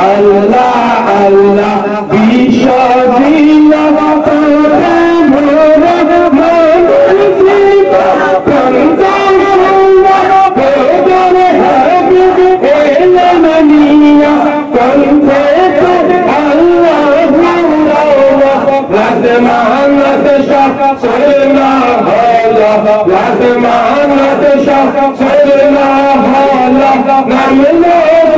আল্লাহ আল্লাহ বিশ্ব দিলা তোরে মোরে মনজিবা কন্দন বেদরে হাবিব এলমনিয়া কন্দে তো আল্লাহ লাজমানত শাহ সরনা হলা লাজমানত শাহ সরনা হলা নামলো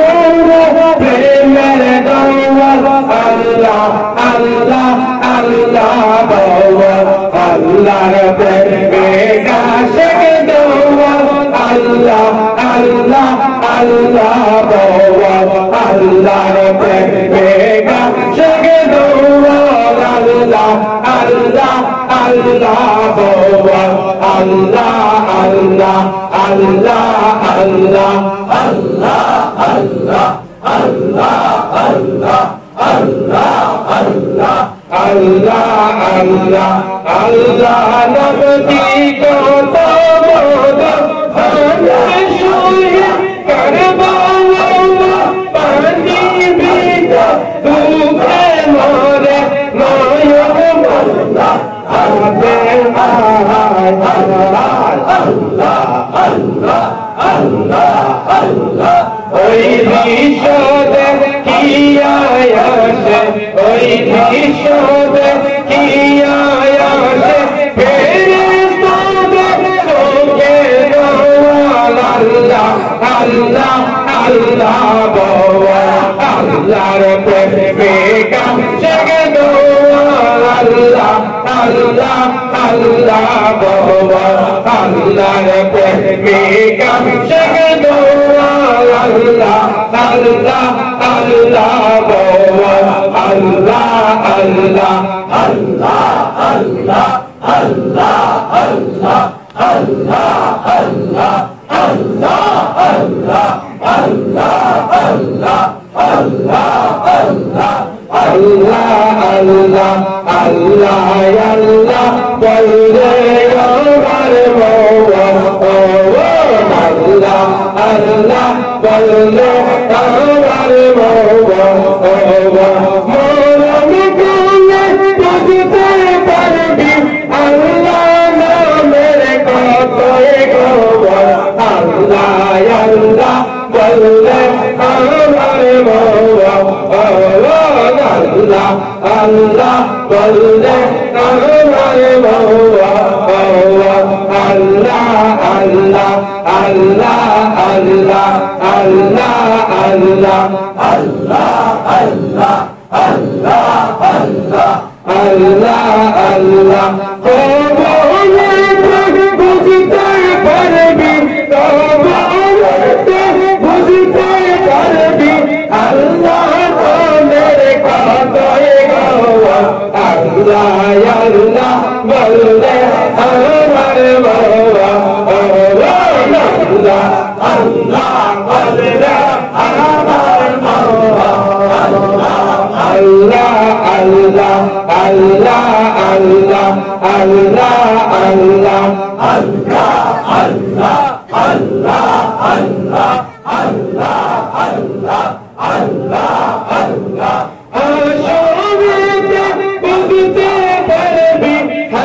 প্রেমের দৌলত আল্লাহ আল্লাহ আল্লাহ বাবা আল্লাহর প্রেমে কাশক দৌলত আল্লাহ আল্লাহ আল্লাহ বাবা আল্লাহর প্রেমে কাশক দৌলত আল্লাহ আল্লাহ আল্লাহ বাবা আল্লাহ আল্লাহ আল্লাহ আল্লাহ আল্লাহ আল্লাহ আল্লাহ আল্লাহ আল্লাহ আল্লাহ আল্লাহ আল্লাহ আল্লাহ নবী কত মদদ শুয়ে করবালা পানি বিনা দুঃখে মরে নয়ন মল্লা আবে আল্লাহ আল্লাহ আল্লাহ আল্লাহ আল্লাহ ওই বিশ্বদে কি আয়াসে ওই বিশ্বদে কি আয়াসে ফেরেশতাদের সঙ্গে দোয়াল আল্লাহ আল্লাহ আল্লাহ বাবা আল্লাহর প্রেমে কাছে দোয়াল আল্লাহ আল্লাহ আল্লাহ বাবা আল্লাহর প্রেমে কাছে দোয়াল আল্লাহ আল্লাহ আল্লাহ বাবা আল্লাহ আল্লাহ আল্লাহ আল্লাহ আল্লাহ আল্লাহ আল্লাহ আল্লাহ আল্লাহ আল্লাহ আল্লাহ আল্লাহ আল্লাহ আল্লাহ আল্লাহ আল্লাহ আল্লাহ আল্লাহ বললে আমার মওলা আল্লাহ আল্লাহ বললে আমার মওলা মরমে গলে বুঝতে পারবি আল্লাহ নামের কতই গৌরব আল্লাহ আল্লাহ বললে আমার মওলা আল্লাহ আল্লাহ বললে আমার মওলা আল্লাহ আল্লাহ আল্লাহ আল্লাহ আল্লাহ আল্লাহ আল্লাহ আল্লাহ আল্লাহ আল্লাহ আল্লাহ আল্লাহ বুঝতে পারবি বুঝতে পারবি আল্লাহ আল্লাহ আল্লাহ বললে আমার মওলা আল্লাহ আল্লাহ বললে আমার মওলা আল্লাহ আল্লাহ আল্লাহ আল্লাহ আল্লাহ আল্লাহ আল্লাহ আল্লাহ আল্লাহ আল্লাহ আল্লাহ আল্লাহ আল্লাহ আল্লাহ বুঝতে পারবি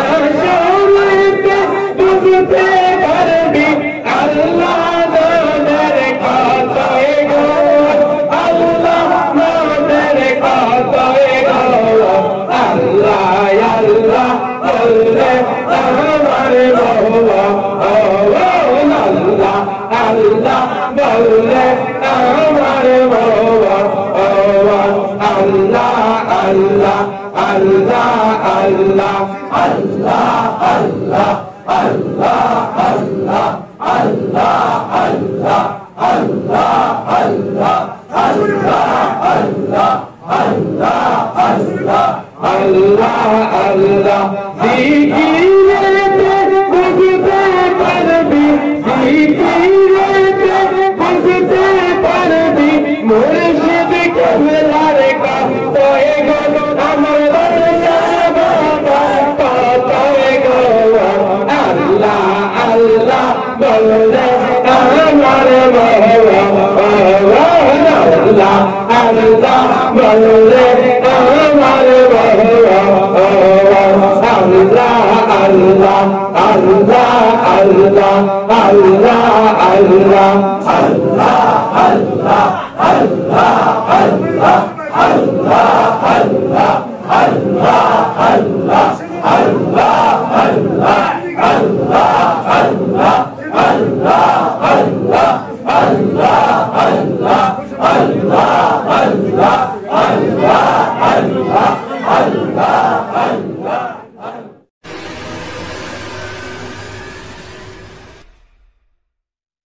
বুঝতে পারবি আল্লাহ নামের কতই গৌরব আল্লাহ নামের কতই গৌরব আল্লাহ আল্লাহ বললে আমার মওলা আল্লাহ আল্লাহ বললে আমার মওলা আল্লাহ আল্লাহ আল্লাহ আল্লাহ আল্লাহ আল্লাহ আল্লাহ আল্লাহ আল্লাহ আল্লাহ আল্লাহ আল্লাহ আল্লাহ আল্লাহ আল্লাহ আল্লাহ আল্লাহ আল্লাহ জিকিরেতে বুঝতে পারবি জিকিরেতে বুঝতে পারবি মুর্শিদ কেবলার কতই গুণ আমার বাবা কতই গুণ আল্লাহ আল্লাহ বললে আমার মওলা আল্লাহ আল্লাহ আল্লাহ